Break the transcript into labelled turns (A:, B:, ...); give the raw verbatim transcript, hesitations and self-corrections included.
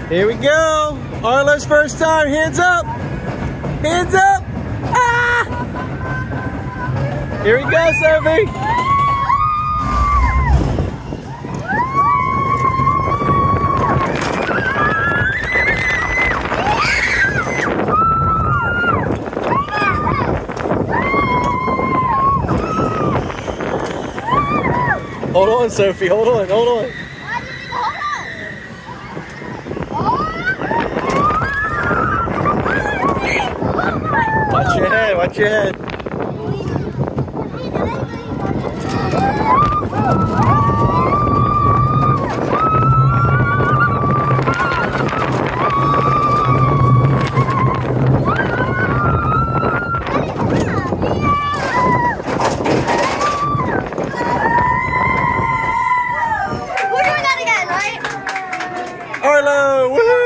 A: Here we go. Arlo's first time. Hands up. Hands up. Ah! Here we go, Sophie. Hold on, Sophie. Hold on. Hold on. Watch your head, watch your head. We're doing that again, right? Arlo, woohoo!